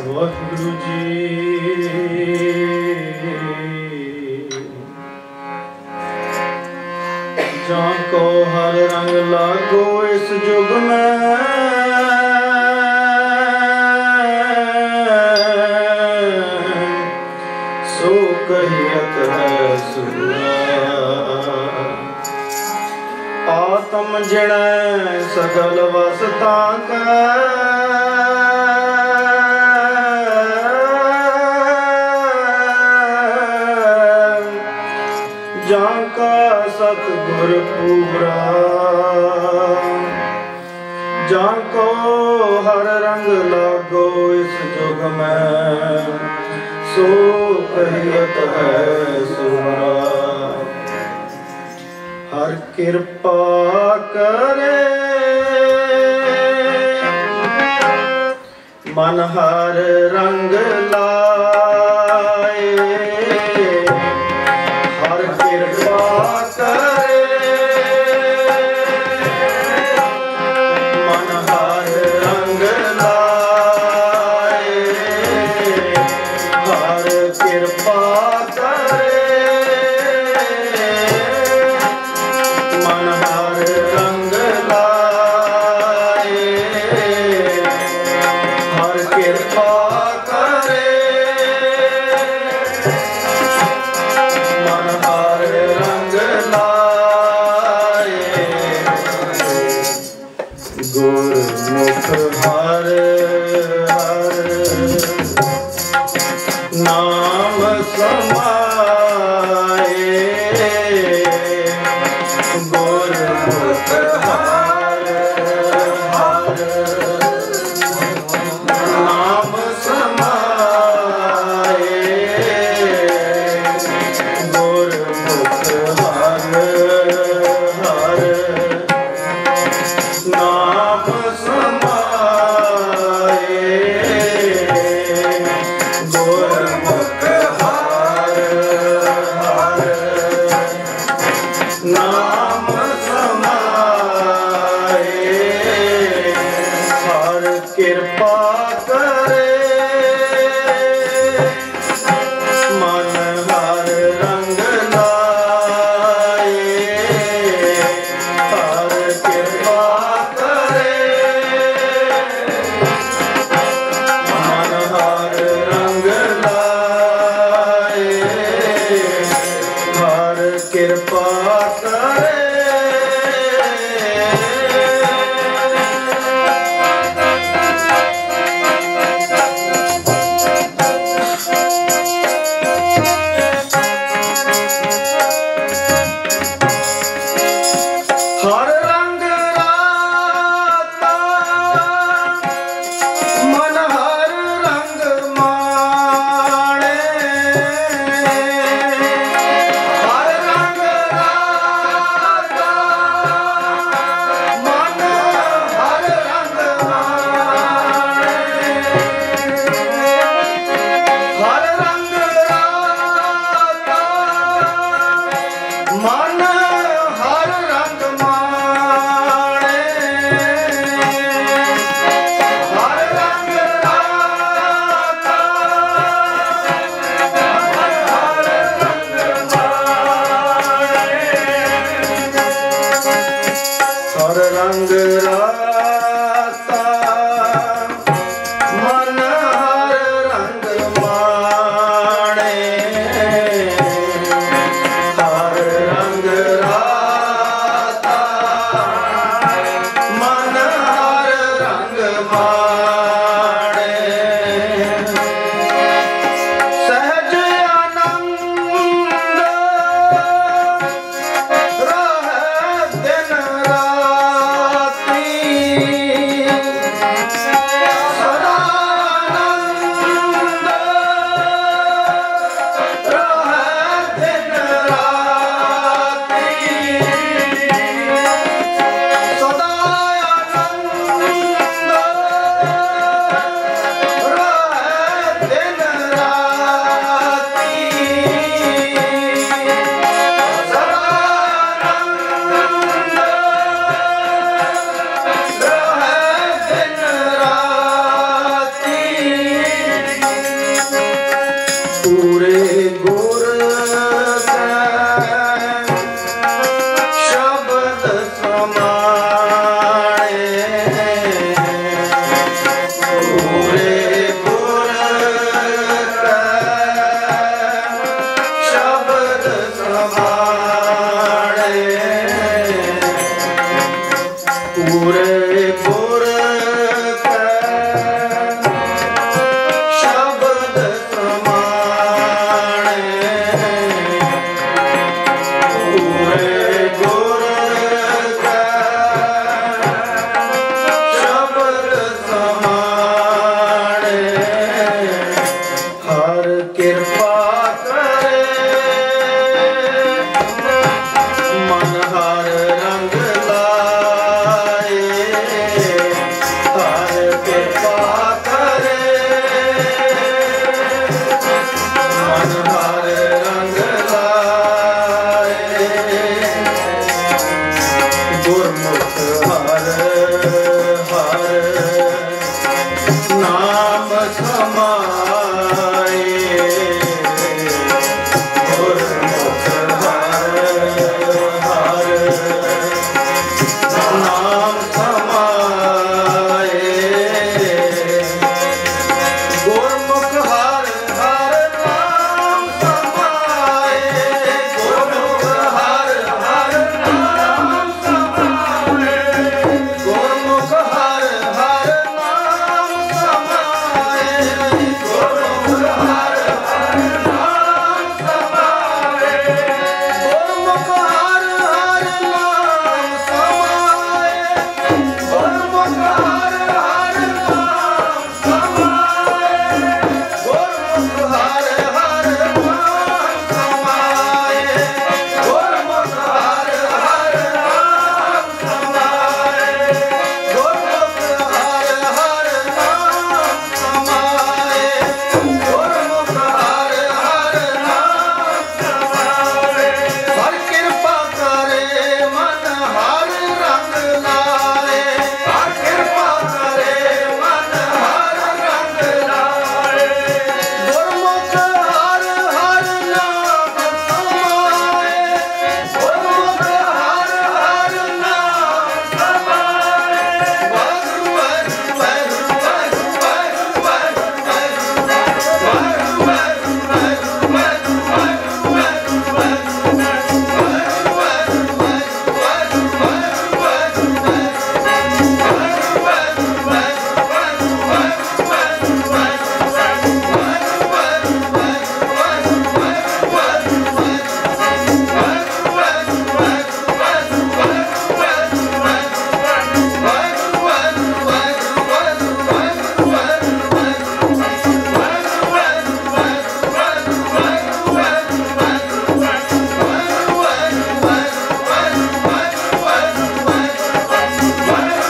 वाहिगुरु जी जाको हर रंग लागो इस जुग में सो कहियत है सुना आत्म जिण सगल वसता का जाका सतगुर पूरा जाको हर रंग लागो इस जुग में सो कहियत है सुना हर कृपा करे मन हर रंग लाए हर कृपा करे मन हर रंग लाए हर कृपा करे मन हर रंग लाए हर कृपा करे मन हर रंग लाए गुरमुख हर हर नाम समाए गुरमुख हर हर नाम समाए गुरमुख हर हर नाम समाए गुरमुख मन हर रंग लाए गुरमुख हर हर नाम समाए गुरमुख हर हर नाम समाए गुरमुख हर हर नाम समाए गुरमुख हर हर नाम समाए गुरमुख हर हर नाम समाए गुरमुख हर हर नाम समाए गुरमुख हर हर नाम समाए गुरमुख हर हर नाम समाए गुरमुख हर हर नाम समाए गुरमुख हर हर नाम समाए गुरमुख हर हर नाम समाए गुरमुख हर हर नाम समाए हर कृपा करे मन हर रंग लाए हर कृपा करे मन हर रंग लाए गुरमुख हर हर नाम समाए गुरमुख हर हर नाम समाए वाहिगुरु वाहिगुरु वाहिगुरु वाहिगुरु वाहिगुरु वाहिगुरु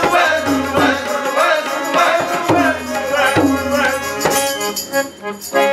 Thank you.